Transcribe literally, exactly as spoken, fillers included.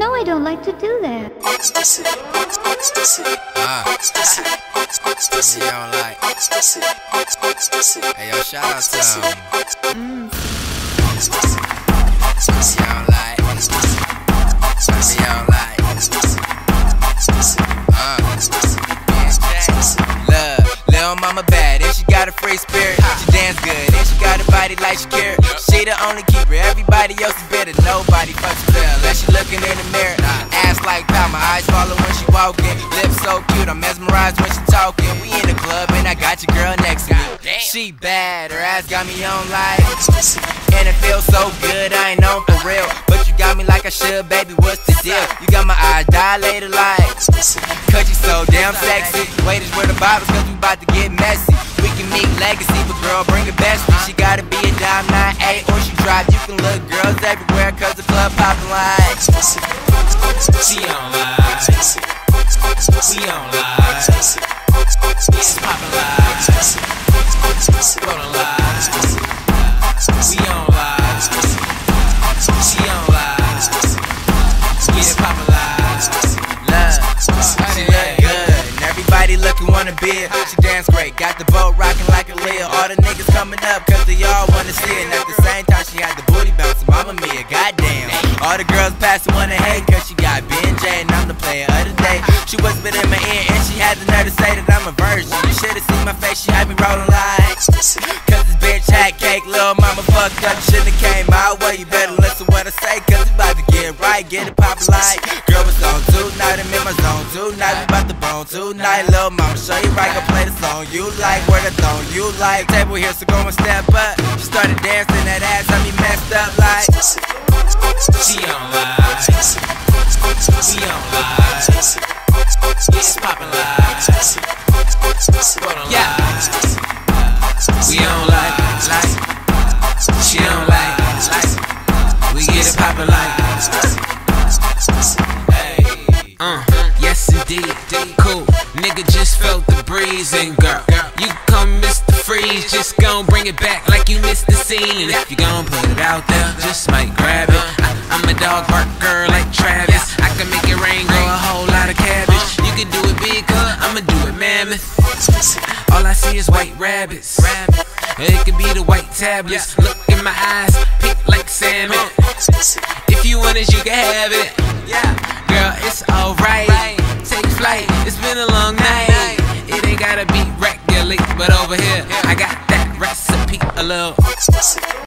know I don't like to do that. Uh, we don't like. Hey, yo, shout out to him. Mm. We don't like. We don't like. Uh, Love, little mama bad, and she got a free spirit. She dance good, and she got a body like she care. She the only keeper, everybody else is better. Nobody fucks with her unless she looking in the mirror. Ass like pie, my eyes follow when she walking. Lips so cute, I'm mesmerized when she talking. We in the club, and I got your girl next to me. She bad, her ass got me on like, and it feels so good, I ain't known for real. But you got me like I should, baby, what's the deal? You got my eyes dilated like, cause you so damn sexy. Wait is where the Bible's, cause we about to get messy. We can meet legacy, but girl, bring it bestie. She gotta be a dime nine eight or she drive. You can look girls everywhere, cause the club poppin' like. She on live, we on live, it's poppin' live, rollin' live, we on live, she on live, get it poppin' live. Love, she look good, and everybody looking wanna be it. She dance great, got the boat rockin' like a Leah. All the niggas coming up, cause they all wanna see it. And at the same time, she had the booty bouncing, Mama Mia, goddamn. All the girls passing wanna hate, cause she got B and J, and I'm the player of the day. She whispered in my ear, and she had the nerve to say that I'm a virgin. You should've seen my face, she had me rolling like, cause this bitch had cake, little mama fucked up. You shouldn't have came my way, you better listen what I say, cause we about to get right, get it poppin' like. Girl, it's on tonight, I'm in my zone tonight, we about to bone tonight. Little mama, show you right, go play the song you like, where the song you like. Table here, so go and step up. She started dancing, that ass had me messed up like. She on live, we on live, it's poppin' live, rollin' live, we on live, like, she on live, like, we get it poppin' like, hey, uh, yes indeed, cool, nigga just felt the breeze, and girl, you come Mister Freeze, just gon' bring it back like you missed the scene, and if you gon' put it out there, just might grab it. I, I'm a dog bark girl like Travis, I can make it rain, grow a whole lot of cabbage. You can do it big, huh? I'ma do it mammoth. All I see is white rabbits. It could be the white tablets. Look in my eyes, pink like salmon. If you want it, you can have it. Girl, it's alright. Take flight, it's been a long night. It ain't gotta be regular, but over here I got that recipe a little.